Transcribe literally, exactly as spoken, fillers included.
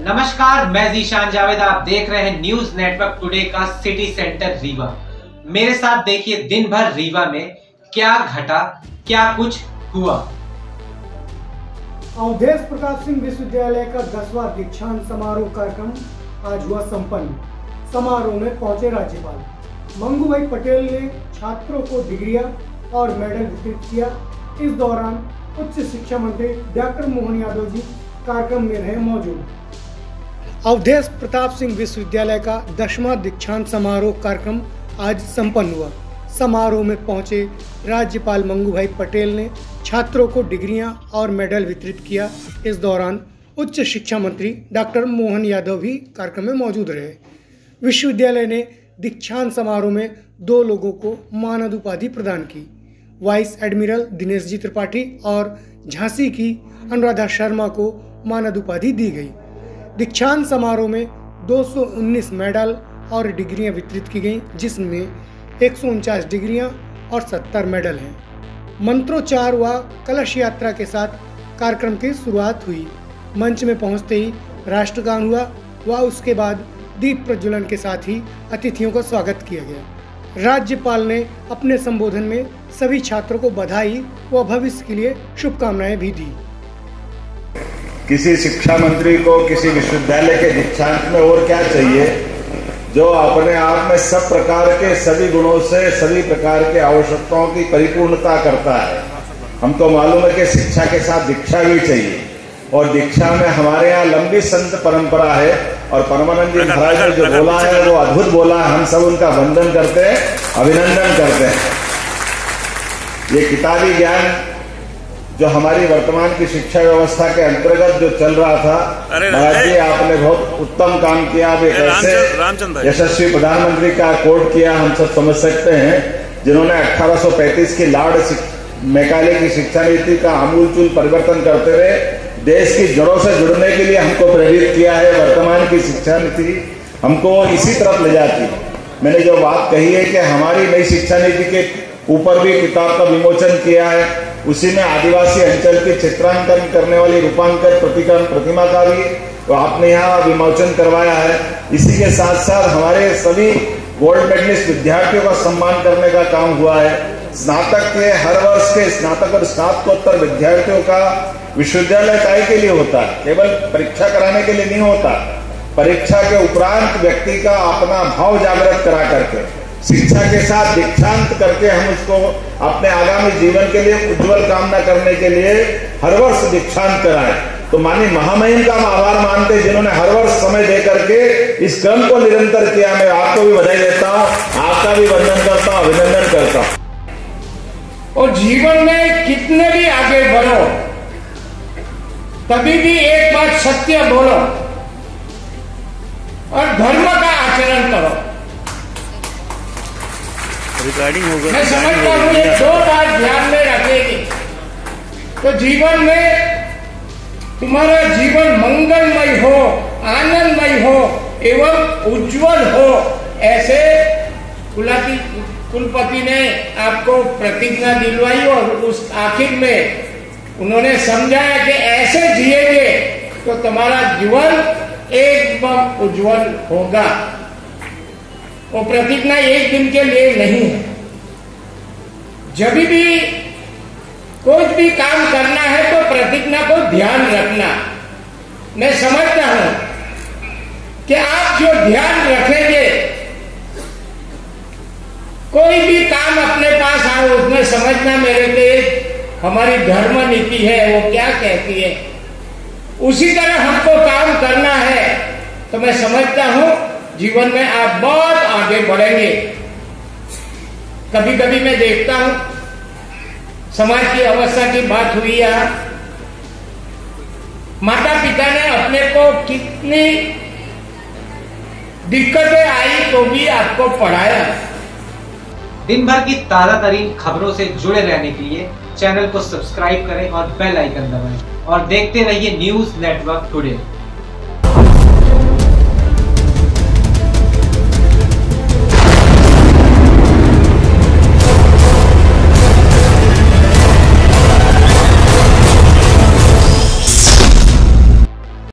नमस्कार, मैं जीशान जावेद। आप देख रहे हैं न्यूज नेटवर्क टुडे का सिटी सेंटर रीवा। मेरे साथ देखिए दिन भर रीवा में क्या घटा, क्या कुछ हुआ। अवधेश प्रताप सिंह विश्वविद्यालय का दसवां दीक्षांत समारोह कार्यक्रम आज हुआ संपन्न। समारोह में पहुंचे राज्यपाल मंगू भाई पटेल ने छात्रों को डिग्रियां और मेडल वितरित किया। इस दौरान उच्च शिक्षा मंत्री डॉक्टर मोहन यादव जी कार्यक्रम में रहे मौजूद। अवधेश प्रताप सिंह विश्वविद्यालय का दसवां दीक्षांत समारोह कार्यक्रम आज संपन्न हुआ। समारोह में पहुंचे राज्यपाल मंगू भाई पटेल ने छात्रों को डिग्रियां और मेडल वितरित किया। इस दौरान उच्च शिक्षा मंत्री डॉक्टर मोहन यादव भी कार्यक्रम में मौजूद रहे। विश्वविद्यालय ने दीक्षांत समारोह में दो लोगों को मानद उपाधि प्रदान की। वाइस एडमिरल दिनेश जी त्रिपाठी और झांसी की अनुराधा शर्मा को मानद उपाधि दी गई। दीक्षांत समारोह में दो सौ उन्नीस मेडल और डिग्रियां वितरित की गईं, जिसमें एक सौ उनचास डिग्रियां और सत्तर मेडल हैं। मंत्रोच्चार व कलश यात्रा के साथ कार्यक्रम की शुरुआत हुई। मंच में पहुंचते ही राष्ट्रगान हुआ व उसके बाद दीप प्रज्वलन के साथ ही अतिथियों का स्वागत किया गया। राज्यपाल ने अपने संबोधन में सभी छात्रों को बधाई व भविष्य के लिए शुभकामनाएं भी दी। किसी शिक्षा मंत्री को किसी विश्वविद्यालय के दीक्षांत में और क्या चाहिए, जो अपने आप में सब प्रकार के सभी गुणों से सभी प्रकार के आवश्यकताओं की परिपूर्णता करता है। हमको मालूम है कि शिक्षा के साथ दीक्षा भी चाहिए और दीक्षा में हमारे यहाँ लंबी संत परंपरा है और परमानंद जी महाराज ने जो बोला है वो अद्भुत बोला है। हम सब उनका वंदन करते हैं, अभिनंदन करते हैं। ये किताबी ज्ञान जो हमारी वर्तमान की शिक्षा व्यवस्था के अंतर्गत जो चल रहा था, महाराज जी आपने बहुत उत्तम काम किया। आप एक ऐसे यशस्वी प्रधानमंत्री का कोट किया, हम सब समझ सकते हैं, जिन्होंने अठारह सौ पैंतीस की लॉर्ड मैकाले की शिक्षा नीति का आमूलचूल परिवर्तन करते हुए देश की जड़ों से जुड़ने के लिए हमको प्रेरित किया है। वर्तमान की शिक्षा नीति हमको इसी तरफ ले जाती है। मैंने जो बात कही है कि हमारी नई शिक्षा नीति के ऊपर भी किताब का विमोचन किया है, उसी में आदिवासी अंचल के चित्रांकन करने वाली रूपांकन प्रतिमा का भी तो आपने यहाँ विमोचन करवाया है। इसी के साथ साथ हमारे सभी गोल्ड मेडलिस्ट विद्यार्थियों का सम्मान करने का काम हुआ है। स्नातक के हर वर्ष के स्नातक और स्नातकोत्तर विद्यार्थियों का विश्वविद्यालय काय के लिए होता है, केवल परीक्षा कराने के लिए नहीं होता। परीक्षा के उपरांत व्यक्ति का अपना भाव जागृत करा करके शिक्षा के साथ दीक्षांत करके हम उसको अपने आगामी जीवन के लिए उज्जवल कामना करने के लिए हर वर्ष दीक्षांत कराएं। तो माननीय महामहिम का हम आभार मानते, जिन्होंने हर वर्ष समय दे करके इस क्रम को निरंतर किया। मैं आपको भी बधाई देता हूँ, आपका भी वंदन करता हूँ, अभिनंदन करता हूँ। और जीवन में कितने भी आगे बढ़ो, कभी भी एक बात सत्य बोलो और धर्म का आचरण करो। रिकॉर्डिंग होगा। मैं समझता हूँ ये दो बात ध्यान में रखेगी तो जीवन में तुम्हारा जीवन मंगलमय हो, आनंदमय हो एवं उज्जवल हो। ऐसे कुलाती कुलपति ने आपको प्रतिज्ञा दिलवाई और उस आखिर में उन्होंने समझाया कि ऐसे जिएंगे तो तुम्हारा जीवन एकदम उज्जवल होगा। वो प्रतिज्ञा एक दिन के लिए नहीं है। जब भी कोई भी काम करना है तो प्रतिज्ञा को ध्यान रखना। मैं समझता हूं कि आप जो ध्यान रखेंगे, कोई भी काम अपने पास आए उसमें समझना मेरे लिए हमारी धर्म नीति है वो क्या कहती है, उसी तरह हमको काम करना है। तो मैं समझता हूं जीवन में आप बहुत आगे बढ़ेंगे। कभी कभी मैं देखता हूं समाज की अवस्था की बात हुई है, माता पिता ने अपने को कितनी दिक्कतें आई तो भी आपको पढ़ाया। दिन भर की ताजा तरीन खबरों से जुड़े रहने के लिए चैनल को सब्सक्राइब करें और बेल आइकन दबाएं और देखते रहिए न्यूज नेटवर्क टुडे।